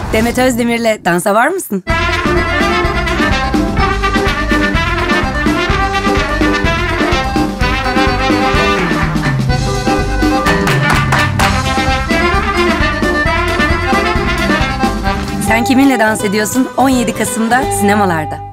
Demet Özdemir'le dansa var mısın? Sen kiminle dans ediyorsun? 17 Kasım'da sinemalarda.